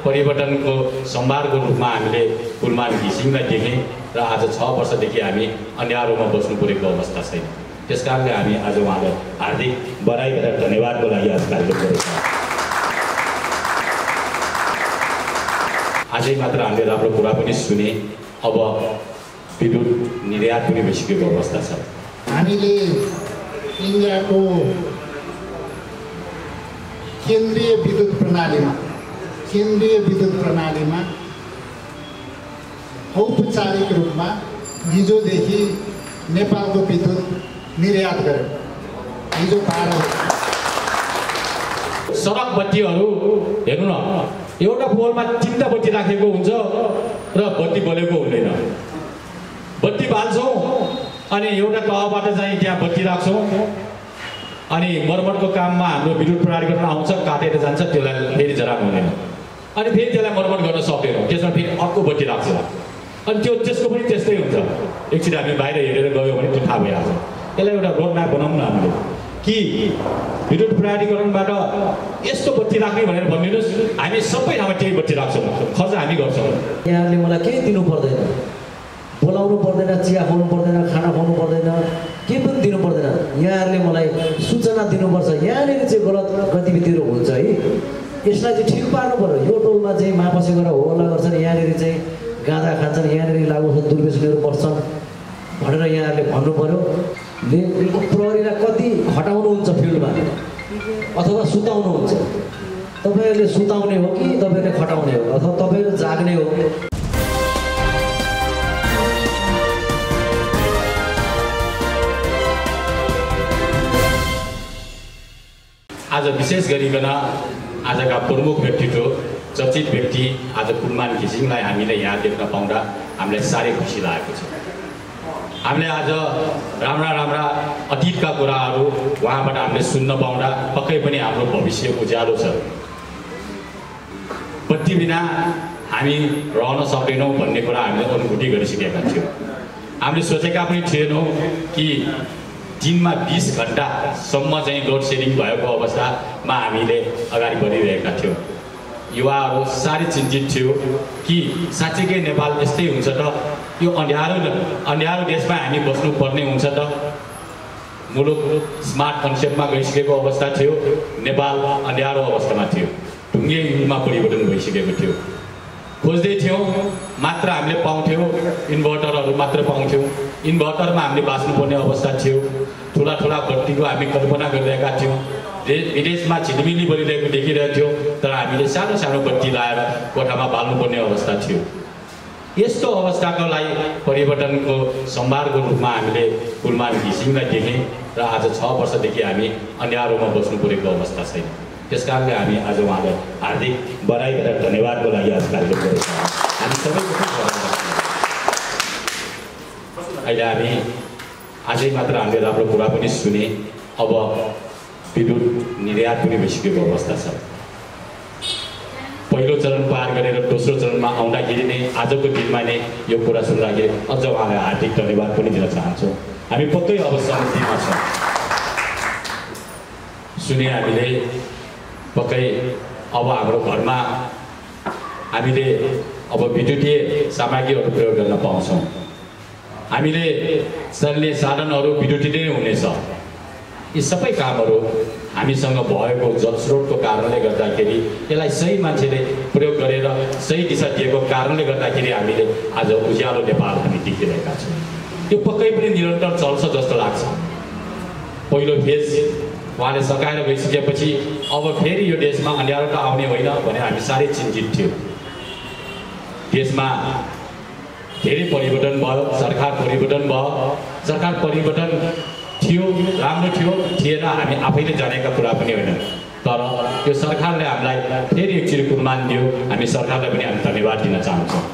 परिवर्तनको सम्भारको रूपमा हामीले कुलमान घिसिङलाई देख्यौँ र आज 6 वर्षदेखि हामी अन्यायमा बस्नु परेको अवस्था छैन। त्यसकारणले हामी आज उहाँलाई हार्दिक बधाई र धन्यवादको लागि आज कार्यक्रम गरेका छौँ। आजै मात्र हामीले राम्रो कुरा पनि सुने। अब विद्युत निर्यात पनि भइसकेको अवस्था छ। हामीले इन्डियाको केन्द्रीय विद्युत प्रणालीमा औपचारिक रूपमा हिजोदेखि नेपालको विद्युत निर्यात गर्यो। हिजो 12 सडक बत्तीहरू हेर्नु न, एउटा पोलमा 3टा बत्ती राखेको हुन्छ र बत्ती बलेको हुँदैन। बत्ती बाल्छौँ अनि एउटा तहबाट चाहिँ त्यहाँ बत्ती राख्छौँ अनि मर्मतको काममा हाम्रो विद्युत प्रणालीकरण आउँछ, काटेर जान्छ, त्यसलाई फेरि जराउनु हुँदैन अनि फेरि त्यसलाई मर्मत गर्न सक्दैनौँ। त्यसमा फेरि अर्को बत्ती राख्छ अनि त्यसको पनि त्यस्तै हुन्छ। एकचोटि हामी बाहिर हेरेर गयो भने त्यो थाहा भइहाल्छ। यसलाई एउटा रोडम्याप बनाउँ न हामीले कि विद्युत प्रणालीकरणबाट यस्तो बत्ती राख्ने भनेर भनिदिनुहोस्, हामी सबै ठाउँमा त्यही बत्ती राख्छौँ, खर्च हामी गर्छौँ। यहाँले मलाई केही दिनु पर्दैन, बोलाउनु पर्दैन, चिया खुवाउनु पर्दैन, खाना खुवाउनु पर्दैन, केही पनि दिनु पर्दैन। यहाँहरूले मलाई सूचना दिनुपर्छ यहाँनिर चाहिँ गलत गतिविधिहरू हुन्छ है, यसलाई चाहिँ ठिक पार्नु पर्यो। यो टोलमा चाहिँ मापसी गरेर होला गर्छन्, यहाँनिर चाहिँ गाँजा खान्छन्, यहाँनिर लागु दुर्व्यसनहरू बढ्छन् भनेर यहाँहरूले भन्नु पर्यो। प्रहरीलाई कति खटाउनुहुन्छ फिल्डमा अथवा सुताउनुहुन्छ? तपाईँहरूले सुताउने हो कि तपाईँहरूले खटाउने हो अथवा तपाईँहरू जाग्ने हो? आज विशेष गरिकन आजका प्रमुख व्यक्तित्व, चर्चित व्यक्ति आज कुलमान घिसिङलाई हामीले यहाँ देख्न पाउँदा हामीलाई साह्रै खुसी लागेको छ। हामीले आज राम्रा अतीतका कुराहरू उहाँबाट हामीले सुन्न पाउँदा पक्कै पनि हाम्रो भविष्य उज्यालो छ। बत्ती बिना हामी रहन सक्दैनौँ भन्ने कुरा हामीले अनुभूति गरिसकेका थियौँ। हामीले सोचेका पनि थिएनौँ कि दिनमा 20 घण्टासम्म चाहिँ लोड सेडिङ भएको अवस्थामा हामीले अगाडि बढिरहेका थियौँ। युवाहरू साह्रै चिन्तित थियो कि साँच्चीकै नेपाल यस्तै हुन्छ त, यो अन्ध्यारो देशमा हामी बस्नुपर्ने हुन्छ त। मुलुक स्मार्ट कन्सेप्टमा गइसकेको अवस्था थियो, नेपाल अन्ध्यारो अवस्थामा थियो, ढुङ्गे युगमा परिवर्तन भइसकेको थियो। खोज्दै थियौँ, मात्र हामीले पाउँथ्यौँ इन्भर्टरहरू मात्र पाउँथ्यौँ, इन्भर्टरमा हामीले बाँच्नुपर्ने अवस्था थियो। ठुला बत्तीको हामी कल्पना गरिरहेका थियौँ, विदेशमा झिलिमिली बलिरहेको देखिरहेको थियो, तर हामीले सानो बत्ती लाएर कोठामा बाल्नुपर्ने अवस्था थियो। यस्तो अवस्थाको लागि परिवर्तनको सम्भारको रूपमा हामीले कुलमान घिसिङलाई देख्यौँ र आज 6 वर्षदेखि हामी अन्यायमा बस्नु परेको अवस्था छैन। त्यसकारणले हामी आज उहाँलाई हार्दिक बधाई र धन्यवादको लागि आज कार्यक्रम गरेका छौँ। हामी सबैको अहिले हामी आजै मात्र हामीले राम्रो कुरा पनि सुने। अब विद्युत निर्यात पनि भइसकेको अवस्था छ। पहिलो चरण पार गरेर दोस्रो चरणमा आउँदाखेरि नै आजको दिनमा नै यो कुरा सुन्दाखेरि अझ उहाँलाई हार्दिक धन्यवाद पनि दिन चाहन्छौँ। हामी पक्कै अब समृद्धिमा छौँ। सुने हामीले पक्कै अब हाम्रो घरमा हामीले अब विद्युतीय सामग्रीहरू प्रयोग गर्न पाउँछौँ। हामीले चल्ने साधनहरू विद्युतीय नै हुनेछ। यी सबै कामहरू हामीसँग भएको जलस्रोतको कारणले गर्दाखेरि, यसलाई सही मान्छेले प्रयोग गरेर सही दिशा दिएको कारणले गर्दाखेरि हामीले आज उज्यालो नेपाल हामी देखिरहेका छौँ। यो पक्कै पनि निरन्तर चल्छ जस्तो लाग्छ। पहिलो फेज उहाँले सकाएर गइसकेपछि अब फेरि यो देशमा अन्यारो त आउने होइन भने हामी साह्रै चिन्तित थियौँ। देशमा धेरै परिवर्तन भयो, सरकार परिवर्तन भयो। सरकार परिवर्तन थियो, राम्रो थियो, थिएन हामी आफैले जानेका कुरा पनि होइन, तर यो सरकारले हामीलाई फेरि एकचोटि कुलमान दियो। हामी सरकारलाई पनि हामी धन्यवाद दिन चाहन्छौँ।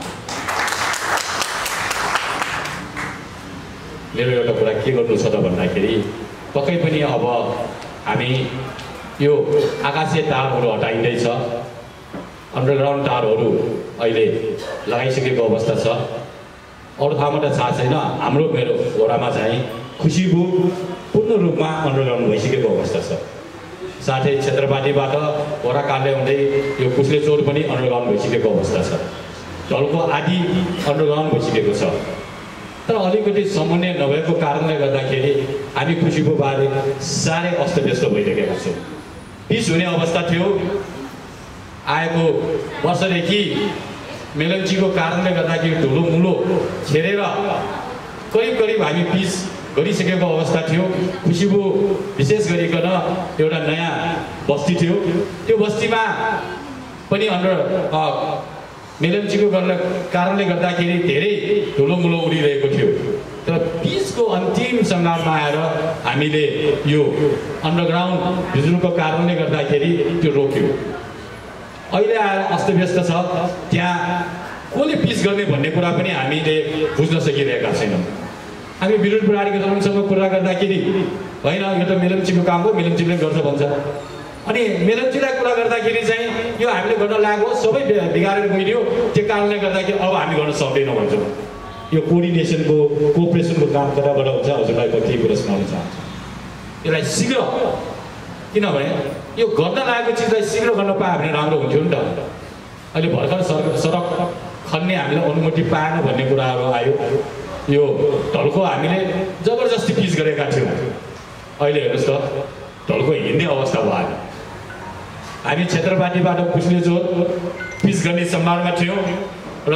मेरो एउटा कुरा के गर्नु छ त भन्दाखेरि पक्कै पनि अब हामी यो आकाशीय तारहरू हटाइँदैछ, अन्डरग्राउन्ड तारहरू अहिले लगाइसकेको अवस्था छ। अरू ठाउँमा त थाहा छैन, मेरो वडामा चाहिँ खुसीबु पूर्ण रूपमा अन्डरग्राउन्ड भइसकेको अवस्था छ। साथै क्षेत्रपाटीबाट वडा कार्यालय हुँदै यो कुस्ले चौर पनि अन्डरग्राउन्ड भइसकेको अवस्था छ। ढलको आदि अन्डरग्राउन्ड भइसकेको छ। तर अलिकति समन्वय नभएको कारणले गर्दाखेरि हामी कृषिको बारे साह्रै अस्तव्यस्त भइरहेका छौँ। पिस हुने अवस्था थियो। आएको वर्षदेखि मेलम्चीको कारणले गर्दाखेरि ढुलोमुलो खेरेर करिब हामी पिस गरिसकेको अवस्था थियो। खुसीबु विशेष गरिकन एउटा नयाँ बस्ती थियो। त्यो बस्तीमा पनि मेलम्चीको कारणले गर्दाखेरि धेरै ढुलोमुलो उडिरहेको थियो। तर पिसको अन्तिम सङ्घारमा आएर हामीले यो अन्डरग्राउन्ड बिजुलीको कारणले गर्दाखेरि त्यो रोक्यो। अहिले आएर अस्तव्यस्त छ। त्यहाँ कसले पिस गर्ने भन्ने कुरा पनि हामीले बुझ्न सकिरहेका छैनौँ। हामी विद्युत प्रणालीको जनसँग कुरा गर्दाखेरि होइन यो त मेलम्चीको काम हो, मेलम्चीले गर्छ भन्छ। अनि मेलम्चीलाई कुरा गर्दाखेरि चाहिँ यो हामीले गर्न लागेको सबै बिगारेर गइदियो, त्यो कारणले गर्दाखेरि अब हामी गर्न सक्दैनौँ भन्छौँ। यो कोअर्डिनेसनको कोअपरेसनको काम कताबाट हुन्छ हजुरलाई कति कुरा सुनाउन चाहन्छु। यसलाई शीघ्र, किनभने यो गर्न लागेको चिजलाई शीघ्र गर्न पाए भने राम्रो हुन्थ्यो नि त। अहिले भर्खर सडक खन्ने हामीले अनुमति पाएन भन्ने कुराहरू आयो। यो ढलको हामीले जबरजस्ती पिच गरेका थियौँ। अहिले हेर्नुहोस् त ढलको हिँड्ने अवस्था भयो। हामी क्षेत्रपाटीबाट कुस्ले चौर पिच गर्ने सम्भावना थियौँ र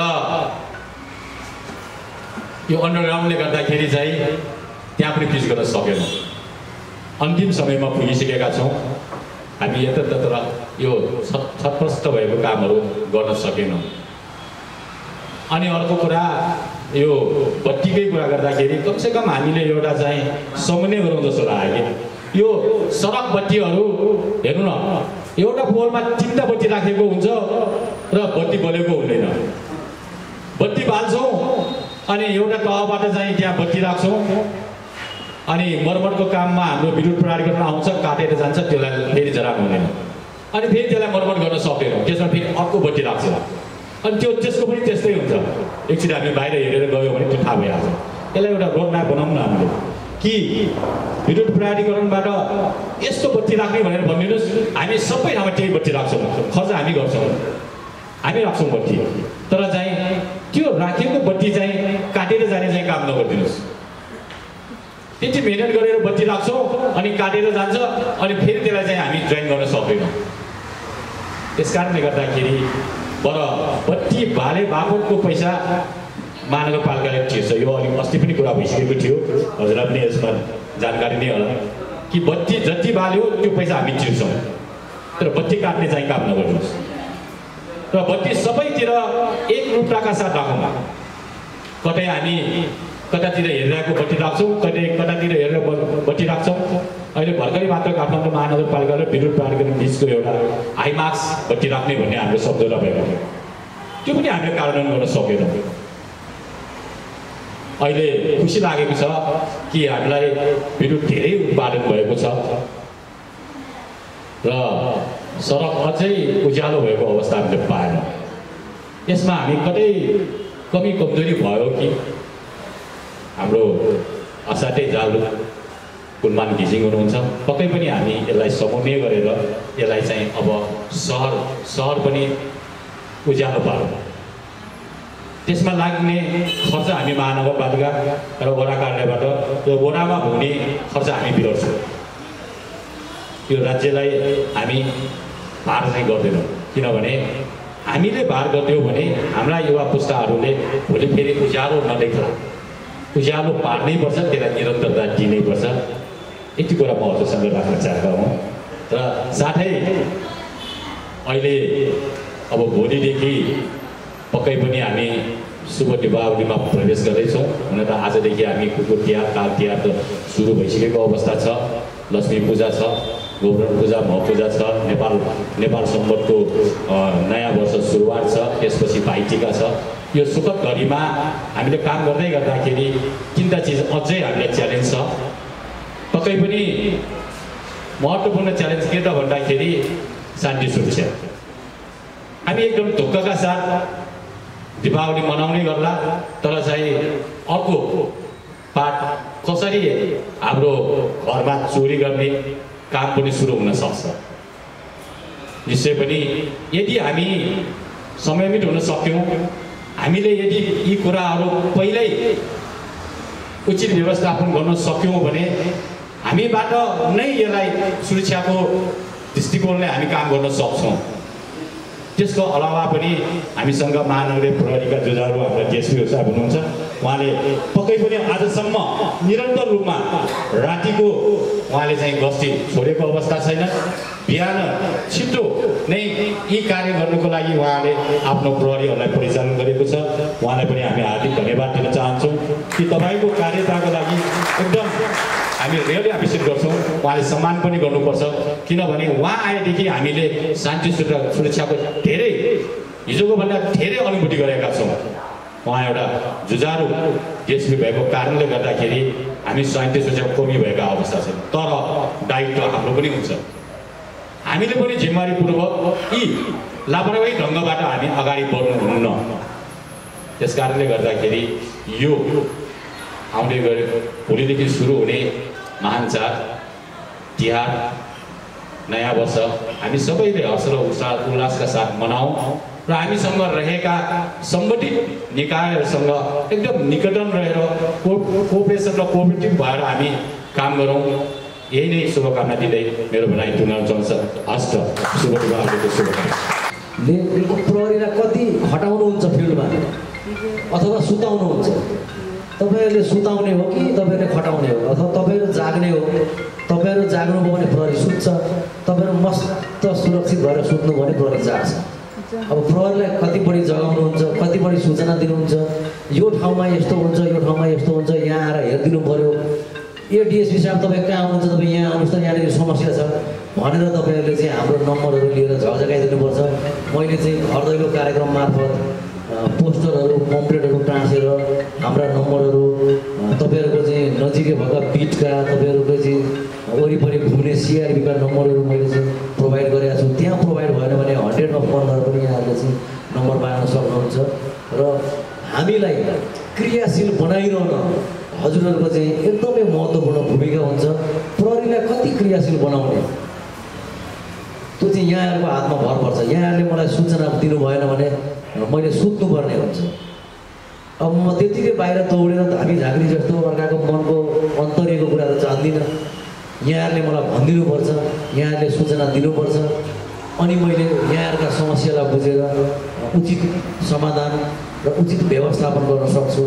यो अन्डरग्राउन्डले गर्दाखेरि चाहिँ त्यहाँ पनि पिच गर्न सकेनौँ। अन्तिम समयमा पुगिसकेका छौँ। हामी यतातता यो छटपस्ट भएको कामहरू गर्न सकेनौँ। अनि अर्को कुरा यो बत्तीकै कुरा गर्दाखेरि कमसेकम हामीले एउटा चाहिँ समन्वय गरौँ जस्तो लाग्यो। यो सडक बत्तीहरू हेर्नु न, एउटा पोलमा 3टा बत्ती राखेको हुन्छ र बत्ती बलेको हुँदैन। बत्ती बाल्छौँ अनि एउटा तहबाट चाहिँ त्यहाँ बत्ती राख्छौँ अनि मर्मतको काममा हाम्रो विद्युत प्रणाली गर्न आउँछ, काटेर जान्छ, त्यसलाई फेरि जराउनु हुँदैन। अनि फेरि त्यसलाई मर्मत गर्न सक्दैनौँ। त्यसमा फेरि अर्को बत्ती राख्छ अनि त्यसको पनि त्यस्तै हुन्छ। एकछिन हामी बाहिर हेरेर गयो भने त्यो थाहा भइहाल्छ। यसलाई एउटा रोडम्याप बनाउँ न हामीले कि विद्युत प्रणालीकरणबाट यस्तो बत्ती राख्ने भनेर भनिदिनुहोस्। हामी सबै ठाउँमा त्यही बत्ती राख्छौँ, खर्च हामी गर्छौँ, हामी राख्छौँ बत्ती। तर चाहिँ त्यो राखेको बत्ती चाहिँ काटेर जाने चाहिँ काम नगरिदिनुहोस्। त्यति मेहनत गरेर बत्ती राख्छौँ अनि काटेर जान्छ अनि फेरि त्यसलाई चाहिँ हामी जोइन गर्न सक्दैनौँ। त्यस कारणले गर्दाखेरि बत्ती बाले बापतको पैसा महानगरपालिकाले तिर्छ। यो अलिक अस्ति पनि कुरा भइसकेको थियो, हजुरलाई पनि यसमा जानकारी नै होला कि बत्ती जति बाल्यो त्यो पैसा हामी तिर्छौँ, तर बत्ती काट्ने चाहिँ काम नगर्नुहोस्। र बत्ती सबैतिर एक रूपताका साथ राखौँ। कतै हामी कतातिर हेरिरहेको बत्ती राख्छौँ, कतातिर हेरेर बत्ती राख्छौँ। अहिले भर्खरै मात्र काठमाडौँ महानगरपालिका र विद्युत प्राधिकरण बिचको एउटा हाइमार्क्स बत्ती राख्ने भन्ने हाम्रो शब्द लगाएको थियो। त्यो पनि हामीले कार्यान्वयन गर्न सकेनौँ। अहिले खुसी लागेको छ कि हामीलाई विद्युत धेरै उत्पादन भएको छ र सडक अझै उज्यालो भएको अवस्था हामीले पाएनौँ। यसमा हामी कतै कमी कमजोरी भयो कि हाम्रो असाध्यै जालु कुलमान घिसिङ हुनुहुन्छ, पक्कै पनि हामी यसलाई समन्वय गरेर यसलाई चाहिँ अब सहर पनि उज्यालो पारौँ। त्यसमा लाग्ने खर्च हामी महानगरपालिका र वडा कार्यालयबाट यो वडामा हुने खर्च हामी बिहोर्छौँ। यो राज्यलाई हामी भार चाहिँ गर्दैनौँ, किनभने हामीले भार गरिदियौँ भने हाम्रा युवा पुस्ताहरूले भोलि फेरि उज्यालो नदेख्ला। उज्यालो पार्नै पर्छ, त्यसलाई निरन्तरता दिनै पर्छ। यति कुरा म हजुरसँग राख्न चाहेको हुँ। र साथै अहिले अब भोलिदेखि पक्कै पनि हामी शुभ दीपावलीमा प्रवेश गर्दैछौँ। हुन त आजदेखि हामी कुकुर तिहार, काग तिहार त सुरु भइसकेको अवस्था छ। लक्ष्मी पूजा छ, गोवर्धन पूजा, मह पूजा छ, नेपाल सम्वतको नयाँ वर्ष सुरुवात छ, त्यसपछि भाइटिका छ। यो सुखद घडीमा हामीले काम गर्दै गर्दाखेरि 3टा चिज अझै हामीलाई च्यालेन्ज छ। पक्कै पनि महत्त्वपूर्ण च्यालेन्ज के त भन्दाखेरि शान्ति सुरक्षा। हामी एकदम ढुक्कका साथ दीपावली मनाउने गर्ला, तर चाहिँ अर्को पाठ कसरी हाम्रो घरमा चोरी गर्ने, काम पनि सुरु हुन सक्छ। निश्चय पनि यदि हामी समयमित हुन सक्यौँ, हामीले यदि यी कुराहरू पहिल्यै उचित व्यवस्थापन गर्न सक्यौँ भने हामीबाट नै यसलाई सुरक्षाको दृष्टिकोणले हामी काम गर्न सक्छौँ। त्यसको अलावा पनि हामीसँग महानगरीय प्रहरीका जुझारु हाम्रा डिएसपी साहब हुनुहुन्छ। उहाँले पक्कै पनि आजसम्म निरन्तर रूपमा रातिको उहाँले चाहिँ गस्ती छोडेको अवस्था छैन। बिहान छिटो नै यी कार्य गर्नुको लागि उहाँले आफ्नो प्रहरीहरूलाई परिचालन गरेको छ। उहाँलाई पनि हामी हार्दिक धन्यवाद दिन चाहन्छौँ कि तपाईँको कार्यताको लागि एकदम हामी रियली एप्रिसिएट गर्छौँ। उहाँले सम्मान पनि गर्नुपर्छ, किनभने उहाँ आएदेखि हामीले शान्ति सुरक्षाको धेरै हिजोको भन्दा धेरै अनुभूति गरेका छौँ। उहाँ एउटा जुझारु डिएसपी भएको कारणले गर्दाखेरि हामी शान्ति सुरक्षाको कमी भएका अवस्था छ। तर दायित्व हाम्रो पनि हुन्छ, हामीले पनि जिम्मेवारीपूर्वक यी लापरवाही ढङ्गबाट हामी अगाडि बढ्नुहुन्न। त्यस कारणले गर्दाखेरि यो आउँदै गयो भोलिदेखि सुरु हुने महान चाड तिहार नयाँ वर्ष हामी सबैले हर्ष र उल्लासका साथ मनाऊँ र हामीसँग रहेका सम्बन्धित निकायहरूसँग एकदम निकटन रहेर कोअपरेसन र कोअपरेटिभ भएर हामी काम गरौँ। यही नै शुभकामना दिँदै मेरो भनाइ टुङ्गाउन चाहन्छु। हस्त शुभ विवाहको शुभकामना। प्रहरीलाई कति हटाउनुहुन्छ फिल्डमा अथवा सुताउनुहुन्छ? तपाईँहरूले सुताउने हो कि तपाईँहरूले खटाउने हो, अथवा तपाईँहरू जाग्ने हो? तपाईँहरू जाग्नुभयो भने प्रहरी सुत्छ, तपाईँहरू मस्त सुरक्षित भएर सुत्नु भने प्रहरी जाग्छ। अब प्रहरीलाई कति बढी जगाउनुहुन्छ, कति बढी सूचना दिनुहुन्छ, यो ठाउँमा यस्तो हुन्छ, यो ठाउँमा यस्तो हुन्छ, यहाँ आएर हेरिदिनु पऱ्यो। यो डिएसपी साहब तपाईँ कहाँ हुनुहुन्छ, तपाईँ यहाँ आउनुहोस् त, यहाँनिर समस्या छ भनेर तपाईँहरूले चाहिँ हाम्रो नम्बरहरू लिएर झकझकाइदिनुपर्छ। मैले चाहिँ घर दैलो कार्यक्रम मार्फत पोस्टरहरू पम्पलेटहरू टाँसेर हाम्रा नम्बरहरू तपाईँहरूको चाहिँ नजिकै भएका बिटका तपाईँहरूको चाहिँ वरिपरि घुम्ने सिआरबीका नम्बरहरू मैले चाहिँ प्रोभाइड गरेको छु। त्यहाँ प्रोभाइड भएन भने 100 नम्बरहरू पनि यहाँहरूले चाहिँ नम्बर माग्न सक्नुहुन्छ। र हामीलाई क्रियाशील बनाइरहन हजुरहरूको चाहिँ एकदमै महत्त्वपूर्ण भूमिका हुन्छ। प्रहरीलाई कति क्रियाशील बनाउने त्यो चाहिँ यहाँहरूको हातमा भर पर्छ। यहाँहरूले मलाई सूचना दिनु भएन भने मैले सुत्नुपर्ने हुन्छ। अब म त्यतिकै बाहिर दौडेर धामी झाँक्री जस्तो अर्काको मनको अन्तर्यको कुरा त जान्दिनँ। यहाँहरूले मलाई भनिदिनुपर्छ, यहाँहरूले सूचना दिनुपर्छ, अनि मैले यहाँहरूका समस्यालाई बुझेर उचित समाधान र उचित व्यवस्थापन गर्न सक्छु।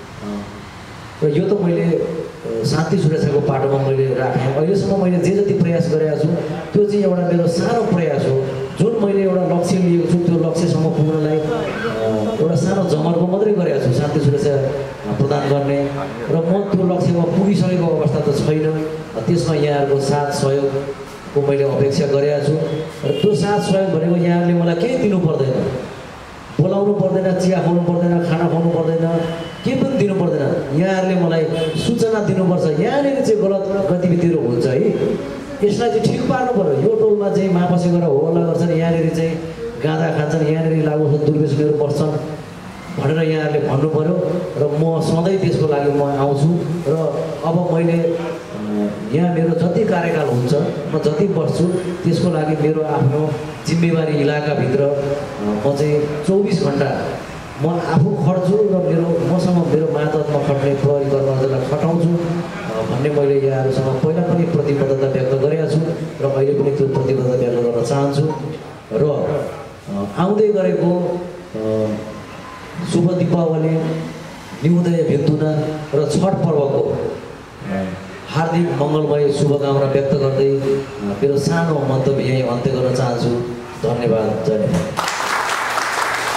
र यो त मैले शान्ति सुरक्षाको पाटोमा मैले राखेँ। अहिलेसम्म मैले जे जति प्रयास गरेको छु त्यो चाहिँ एउटा मेरो सानो प्रयास हो। जुन मैले एउटा लक्ष्य लिएको छु त्यो लक्ष्यसम्म पुग्नलाई एउटा सानो जमर्को मात्रै गरेको छु, शान्ति सुरक्षा प्रदान गर्ने। र म त्यो लक्ष्यमा पुगिसकेको अवस्था त छैन। त्यसमा यहाँहरूको साथ सहयोगको मैले अपेक्षा गरेको छु। र त्यो साथ सहयोग भनेको यहाँहरूले मलाई केही दिनु पर्दैन, बोलाउनु पर्दैन, चिया खुवाउनु पर्दैन, खाना खुवाउनु पर्दैन, केही पनि दिनु पर्दैन। यहाँहरूले मलाई सूचना दिनुपर्छ यहाँनिर चाहिँ गलत गतिविधिहरू हुन्छ है, यसलाई चाहिँ ठिक पार्नु पऱ्यो। यो टोलमा चाहिँ मापसी गरेर हो हल्ला गर्छन्, यहाँनिर चाहिँ गाँजा खान्छन्, यहाँनिर लागु दुर्व्यसनीहरू बस्छन् भनेर यहाँहरूले भन्नु पऱ्यो। र म सधैँ त्यसको लागि म आउँछु। र अब मैले यहाँ मेरो जति कार्यकाल हुन्छ म जति बस्छु त्यसको लागि मेरो आफ्नो जिम्मेवारी इलाकाभित्र म चाहिँ 24 घन्टा म आफू खट्छु र मसँग मेरो मातहतमा खट्ने प्रहरी कर्मचारीलाई खटाउँछु भन्ने मैले यहाँहरूसँग पहिला पनि प्रतिबद्धता व्यक्त गरेका छु र अहिले पनि त्यो प्रतिबद्धता व्यक्त गर्न चाहन्छु। र आउँदै गरेको शुभ दीपावली, न्युदय भिन्तुना र छठ पर्वको हार्दिक मङ्गलमय शुभकामना व्यक्त गर्दै मेरो सानो मन्तव्य यहीँ अन्त्य गर्न चाहन्छु। धन्यवाद। जय नेपाल।